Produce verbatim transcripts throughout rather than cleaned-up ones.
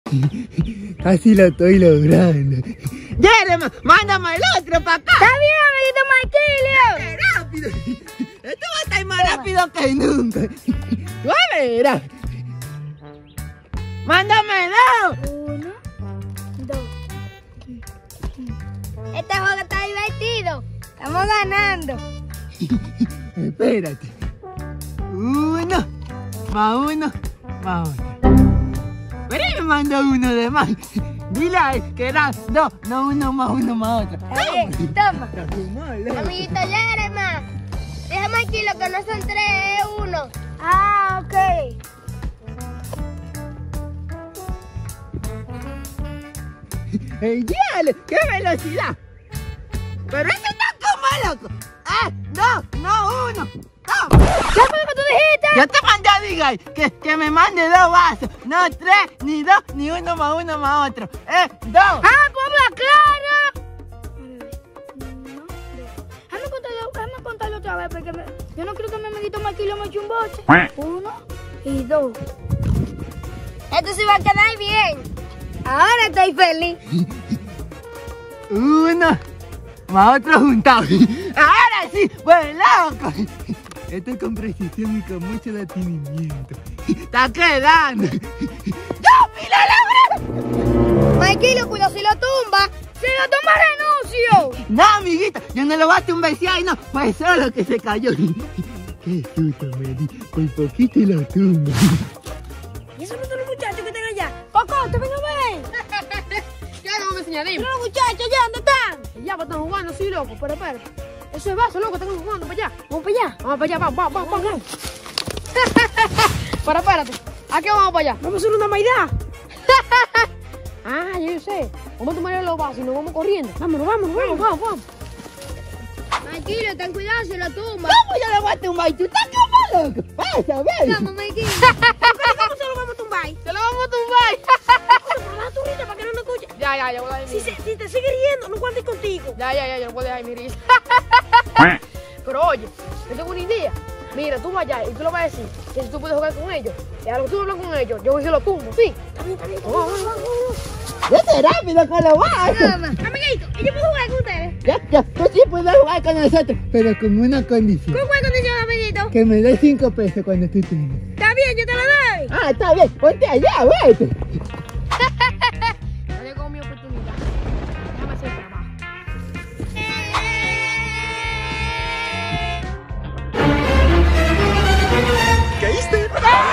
Casi lo estoy logrando. ¡Jeremy! ¡Mándame el otro para acá! ¡Está bien, amiguito Marquilio! ¡Rápido! Esto va a estar más rápido que nunca. ¡Tú verás! ¡Mándame dos! Uno, dos. Este juego está divertido. Estamos ganando. Espérate. Uno, más uno, más uno. Pero él me mandó uno de más. Dile a él que eran dos, no uno más uno más otro. Está bien, toma. Toma. Amiguito Jeremy, déjame aquí lo que no son tres, es uno. Ah, ok. ¡Ey, diale! ¡Qué velocidad! ¡Pero ese está como loco! ¡Eh! ¡No! ¡No! ¡Uno! ¡No! ¿Qué fue lo que tú dijiste? Yo te mandé a Diga que, que me mande dos vasos. No tres, ni dos, ni uno más uno más otro. ¡Eh! ¡Dos! ¡Ah, pues habla claro! Déjame contarlo, déjame contarlo otra vez porque me, yo no creo que mi amiguito Marquilio me eche un boche. Uno y dos. Esto sí va a quedar bien. Ahora estoy feliz. Uno más otro juntado. Ahora sí, pues loco. Esto es con precisión y con mucho detenimiento. Está quedando. ¡Ya, mira la Marquilio, cuidado si lo tumba. Si lo tumba, renuncio. No, amiguita, yo no lo voy a tumbar si hay, no. Fue solo que se cayó. Qué susto me di. Por poquito y lo tumbo. ¿Y esos no son los muchachos que están allá? Paco, te vengo a ver. ¿Qué no me enseñaré? Los muchachos, ¿ya dónde están? Ya, pues están jugando, sí, loco, pero espera. Eso es vaso, loco, están jugando para allá. Vamos para allá. Vamos para allá, vamos, vamos, vamos, vamos. Para, espérate. ¿A qué vamos para allá? Vamos a hacer una maidad. Ah, yo sé. Vamos a tomar los vasos y nos vamos corriendo. Vámonos, vámonos, Vamos, vamos, vamos. Marquilio, ten cuidado si lo tumba. ¿Cómo yo lo voy a tumbar? ¿Tú estás como loco? Vas a ver. Vamos, Marquilio. ¿Cómo se lo vamos a tumbar? ¡Se lo vamos a tumbar! Baja tu risa para que no nos escuche. Ya, ya, ya, voy a dejar mi Si, se, si te sigue riendo, no guardes contigo. Ya, ya, ya, yo voy a dejar mi risa. Pero oye, yo tengo una idea. Mira, tú vas allá y tú le vas a decir que si tú puedes jugar con ellos, y a lo que tú hablas con ellos, yo voy a decir lo tumbo, ¿sí? Está bien, está bien. Vamos, vamos, vamos. Yo sé rápido con los vasos. Amiguito, ¿y yo puedo jugar con ustedes? Ya, ya, tú sí puedes jugar con nosotros, pero con una condición. ¿Con cuál condición, amiguito? Que me des cinco pesos cuando tú tumbes. Está bien, yo te lo doy. Ah, está bien, ponte allá, vete. No llegó mi oportunidad. Déjame hacer el trabajo. ¿Caíste?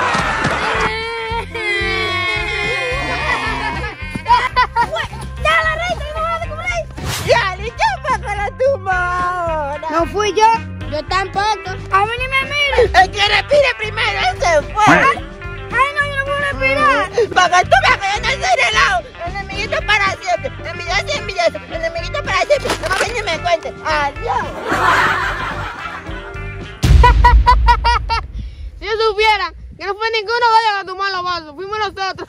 ¡Ya, la reina! ¡Vamos a descubrir! Ya, le llama con la tumba ahora. No fui yo. Yo tampoco. A mí ni me mires. El que respire primero, ese fue. Ay, no, yo no puedo respirar. Para que tú veas que yo no soy relado. Enemiguito para siempre. Envidioso y envidioso. Enemiguito para siempre. No me vengas y me cuentes. Adiós. Si ellos supieran que no fue ninguno de ellos a tomar los vasos, fuimos nosotros.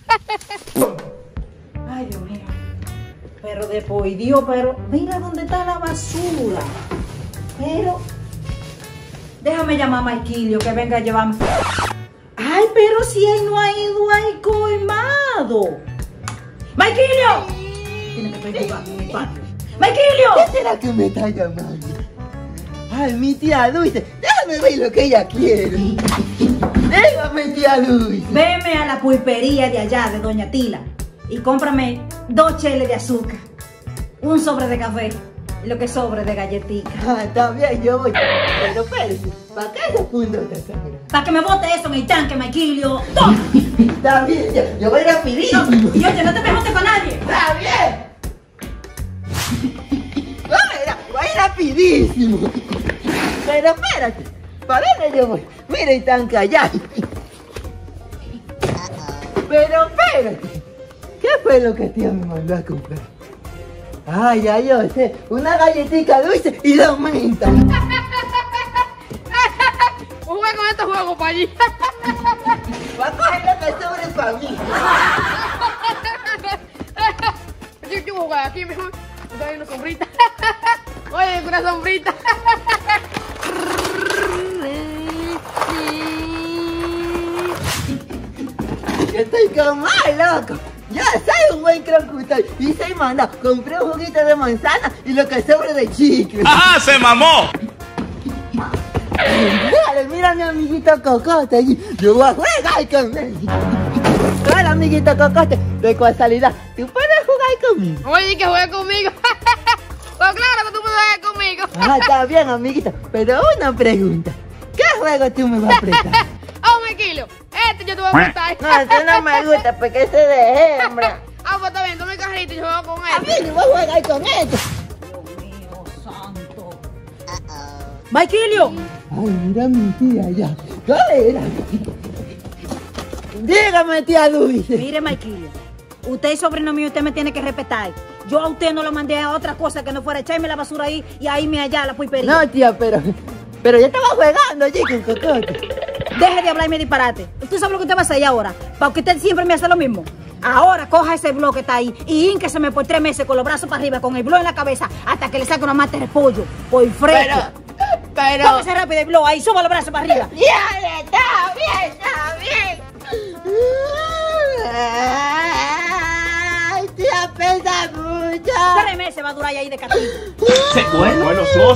Ay, Dios mío. Pero después, Dios, pero mira dónde está la basura. Pero déjame llamar a Marquilio que venga a llevarme. Ay, pero si él no ha ido al colmado. ¡Marquilio! Tiene que estoy jugando en mi patio. ¡Marquilio! ¿Qué será que me está llamando? Ay, mi tía Dulce. Déjame ver lo que ella quiere. Déjame, tía Dulce. Veme a la pulpería de allá, de Doña Tila, y cómprame dos cheles de azúcar, un sobre de café y lo que sobre de galletita. Ah, está bien, yo voy. Pero espérese, ¿para qué ese punto está sangrando? Para que me bote eso en el tanque, Marquilio. ¡Toma! Está bien, yo, yo voy rapidísimo. No, y oye, no te me botes con nadie. Está bien. Voy, voy rapidísimo. Pero espérate, ¿para dónde yo voy? Mira el tanque allá. Pero espérate, ¿qué fue lo que tía me mandó a comprar? Ay, ya yo sé, una galletita dulce y dos mentas. Jugué con estos juegos para allí. Va a coger lo que sobre para mí. Yo, yo voy a jugar aquí mejor. Hay una sombrita. Oye, una sombrita. Yo estoy como mal, loco. Yo soy un buen crocutor y soy manda. Compré un juguito de manzana y lo que sobra de chicle. ¡Ajá, se mamó! Dale, mira a mi amiguito Cocote allí. Yo voy a jugar con él. Hola, amiguito Cocote. De casualidad, ¿tú puedes jugar conmigo? Oye, que juegue conmigo. Pues claro que tú puedes jugar conmigo. Ah, está bien, amiguito. Pero una pregunta. ¿Qué juego tú me vas a prestar? Ah, un kilo. Este yo te voy a prestar. No, eso no me gusta porque ese de hembra. Ah, pues está bien, toma el carrito y yo juego con A él. mí no voy a jugar con esto. Dios mío, santo. Maikilio. Ay, mira mi tía ya. ¿Dónde era? Dígame, tía Dulce. Mire, Maikilio. Usted es sobrino mío, usted me tiene que respetar. Yo a usted no lo mandé a otra cosa que no fuera echarme la basura ahí y ahí me allá la puipería. No, tía, pero... Pero yo estaba jugando allí con Cocote. Deje de hablar y me disparate. ¿Usted sabe lo que usted va a hacer ahora? Para que usted siempre me hace lo mismo. Ahora coja ese blog que está ahí y ínqueseme por tres meses con los brazos para arriba, con el blog en la cabeza, hasta que le saque una mata de pollo. Por fresco. Pero... Pero... Póngase rápido el blog ahí, suba los brazos para arriba. ¡Ya, está bien, está bien! ¡Ay, tía, pesa mucho! Tres meses va a durar ahí de castigo. Bueno, bueno, sos.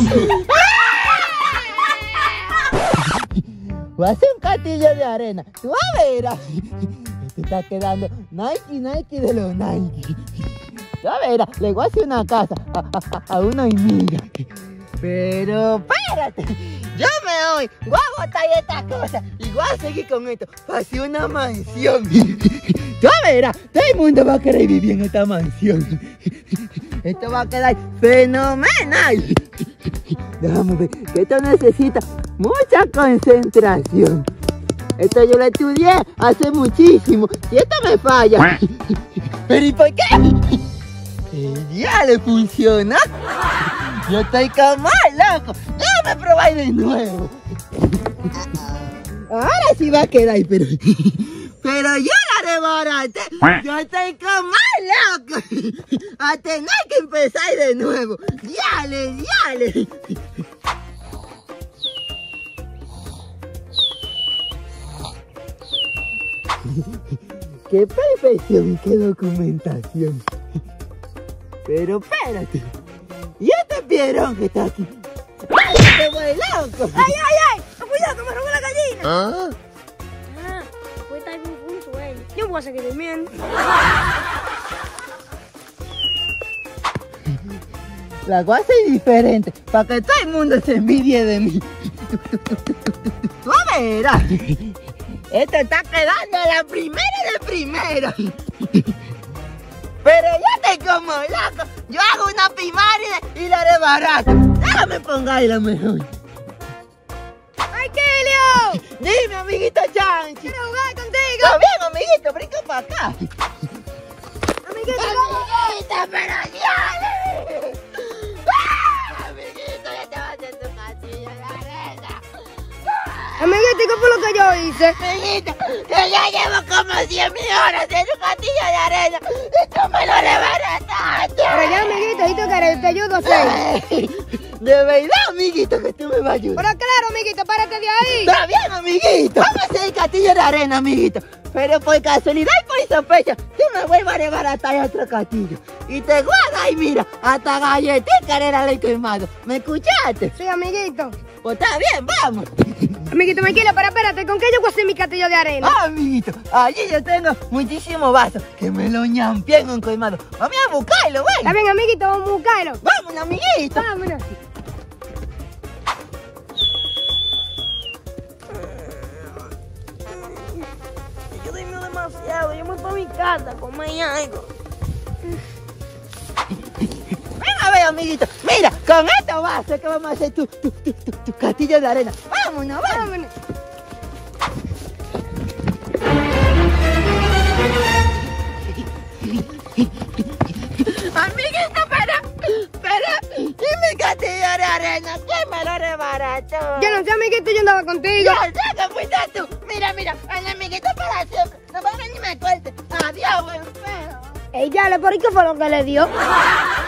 Voy a hacer un castillo de arena. Tú a ver. Esto está quedando Nike, Nike de los Nike. Tú a ver, le voy a hacer una casa a, a, a una amiga. Pero espérate, yo me voy, voy a botar esta cosa y voy a seguir con esto. Va a ser una mansión. Tú verás, todo el mundo va a querer vivir en esta mansión. Esto va a quedar fenomenal. Déjame ver, que esto necesita mucha concentración. Esto yo lo estudié hace muchísimo. Si esto me falla. ¿Pero y por qué? Ya le funciona. Yo estoy como loco. Déjame probar de nuevo. Ahora sí va a quedar, pero... Pero yo la desbaraté. Yo estoy como loco. A tener que empezar de nuevo. Dale, dale. Qué perfección y qué documentación. Pero espérate. ¿Y este pierón que está aquí? ¡Ay, este güey loco! ¡Ay, ay, ay! ¡Cuidado, que me robó la gallina! ¿Ah? Ah, pues está bien un sueño. Yo voy a seguir durmiendo. La cosa es diferente, para que todo el mundo se envidie de mí. Tú verás. Esto está quedando a la primera de primera. Pero yo estoy como loco. Yo hago una pirámide y la desbarato. Déjame pongarla mejor. ¡Ay, Kilio! Dime, amiguito Chanchi. ¡Quiero jugar contigo! Está bien, amiguito, brinca para acá. Amiguito, Amiguita, pero dale. ¡Ah! Amiguito, ya te vas a hacer tu castillo de arena. amiguito, ¿qué fue lo que yo hice? Amiguito, que ya llevo como cien mil horas en tu castillo de arena. Y tú me lo desbarataste. Pero ya, amiguito, ¿y tú quieres? Te ayudo a hacer. De verdad, amiguito, que tú me vas a ayudar. Pero claro, amiguito, párate de ahí. Está bien, amiguito. Vamos a hacer el castillo de arena, amiguito. Pero por casualidad y por sospecha, tú me vuelvas a desbaratar otro castillo. Y te guardas y mira, hasta galletica era el quemado. ¿Me escuchaste? Sí, amiguito. Pues está bien, vamos. Amiguito, tranquilo, pero espérate, ¿con qué yo voy a hacer mi castillo de arena? Ah, amiguito, allí yo tengo muchísimos vasos que me lo ñampié en un colmado. Vamos a buscarlo, güey. Está bien, amiguito, vamos a buscarlo. Vámonos, amiguito. Vámonos. Yo duermo demasiado, yo voy para mi casa a comer algo. Ven a ver, amiguito. Mira, con estos vasos que vamos a hacer tu, tu, tu, tu, tu castillo de arena. Vámonos, vámonos. Amiguito, pero, pero, ¿y mi castillo de arena? ¿Quién me lo desbarató? Yo no sé, amiguito, yo andaba contigo. Yo sé que fuiste tú. Mira, mira, el amiguito para siempre. No va a venir y me corte. Adiós, buen feo. Ey, ya, ¿por qué fue lo que le dio?